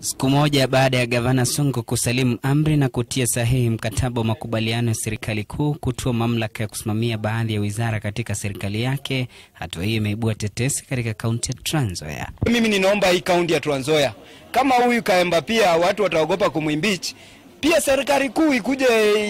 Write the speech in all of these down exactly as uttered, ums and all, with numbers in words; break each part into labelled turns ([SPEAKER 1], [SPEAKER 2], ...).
[SPEAKER 1] Siku moja baada ya Gavana Sonko kusalimu amri na kutia sahihi mkataba wa makubaliano ya serikali kuu kutoa mamlaka ya kusimamia baadhi ya wizara katika serikali yake, hatua hii imeibua tetesi katika kaunti ya Trans Nzoia.
[SPEAKER 2] Mimi ninaomba hii kaunti ya Trans Nzoia, kama huyu Kaemba pia watu wataogopa kumwimpeach, pia serikali kuu ikuje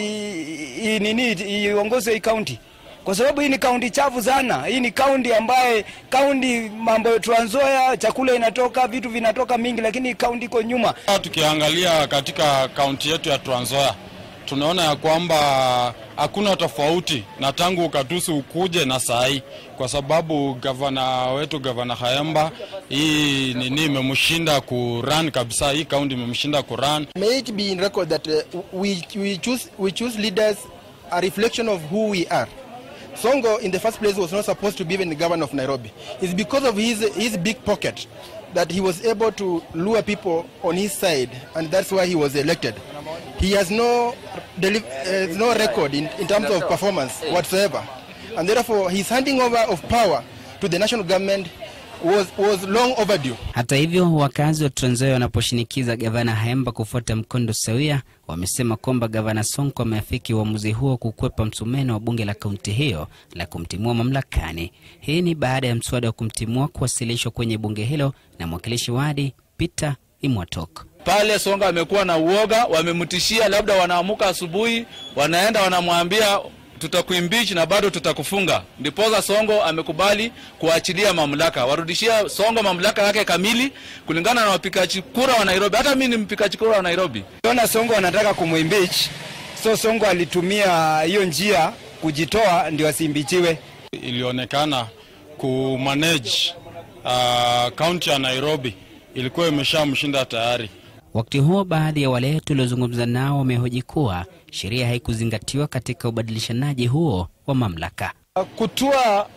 [SPEAKER 2] nini iongoze hii kaunti. Kwa sababu hii ni kaunti chafu sana. Hii ni kaunti ambaye kaunti mambo ya Trans Nzoia, chakula inatoka, vitu vinatoka mingi, lakini kaunti iko nyuma.
[SPEAKER 3] Tukiangalia katika kaunti yetu ya Trans Nzoia, tunaona ya kwamba hakuna tofauti na tangu ukatusi ukuje na sahi, kwa sababu gavana wetu Gavana Kaemba hii nini imemshinda ku run kabisa. Hii kaunti imemshinda ku run.
[SPEAKER 4] May it be in record that uh, we we choose we choose leaders a reflection of who we are. Sonko in the first place was not supposed to be even the governor of Nairobi. It's because of his his big pocket that he was able to lure people on his side, and that's why he was elected. He has no uh, no record in, in terms of performance whatsoever, and therefore his handing over of power to the national government was was long overdue.
[SPEAKER 1] Hata hivyo, wakazi wa Trans Nzoia wanaposhinikiza Gavana Kaemba kufuata mkondo sawia, wamesema kwamba Gavana Sonko ameafiki uamuzi huo kukwepa msumeno wa bunge la kaunti hiyo la kumtimua mamlakani. Hii ni baada ya mswada wa kumtimua kuwasilishwa kwenye bunge hilo na mwakilishi wadi Peter Imwatok.
[SPEAKER 5] Pale Sonko amekuwa na uoga, wamemtishia labda wanaamuka asubuhi wanaenda wanamwambia tutakuimpeach na bado tutakufunga. Ndiposa Sonko amekubali kuachilia mamlaka, warudishia Sonko mamlaka yake kamili kulingana na wapigaji kura wa Nairobi. Hata mimi ni mpigaji kura wa Nairobi.
[SPEAKER 2] Tunaona Sonko anataka kumwimpeach, so Sonko alitumia hiyo njia kujitoa ndio asimbichiwe.
[SPEAKER 3] Ilionekana ku manage uh, county ya Nairobi ilikuwa imeshamshinda tayari.
[SPEAKER 1] Wakati huo, baadhi ya wale tuliozungumza nao wamehoji kuwa sheria haikuzingatiwa katika ubadilishanaji huo wa mamlaka.
[SPEAKER 6] Kutua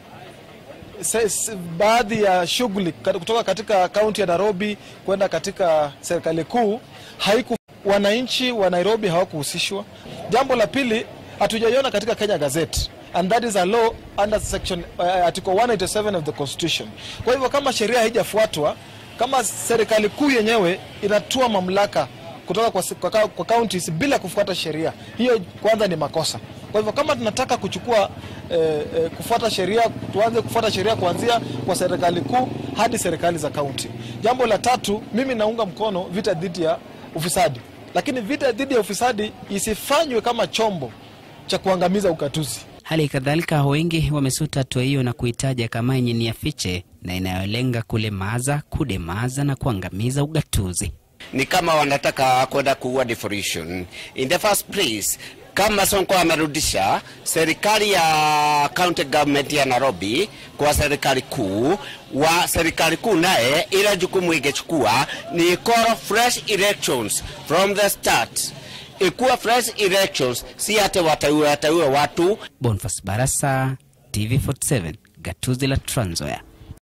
[SPEAKER 6] baadhi ya shughuli kutoka katika kaunti ya Nairobi kwenda katika serikali kuu, haiku wananchi wa Nairobi hawakuhusishwa. Jambo la pili, hatujaiona katika Kenya Gazette, and that is a law under section uh, article one eighty-seven of the constitution. Kwa hivyo kama sheria haijafuatwa, kama serikali kuu yenyewe inatua mamlaka kutoka kwa, kwa, kwa counties bila kufuata sheria, hiyo kwanza ni makosa. Kwa hivyo kama tunataka kuchukua eh, eh, kufuata sheria, tuanze kufuata sheria kuanzia kwa serikali kuu hadi serikali za county. Jambo la tatu, mimi naunga mkono vita dhidi ya ufisadi, lakini vita dhidi ya ufisadi isifanywe kama chombo cha kuangamiza ukatuzi.
[SPEAKER 1] Hali kadhalika, wengi wamesuta hatua hiyo na kuitaja kama yenye nia fiche na inayolenga kulemaza, kudemaza na kuangamiza ugatuzi.
[SPEAKER 7] Ni kama wanataka kwenda kuua devolution. In the first place, kama Sonko amerudisha serikali ya county government ya Nairobi kwa serikali kuu, wa serikali kuu naye ile jukumu ingechukua ni call fresh elections from the start. Ikuwa fresh elections, si ate wataiwe wataiwe watu.
[SPEAKER 1] Boniface Barasa, T V forty-seven, gatuzi la Trans Nzoia.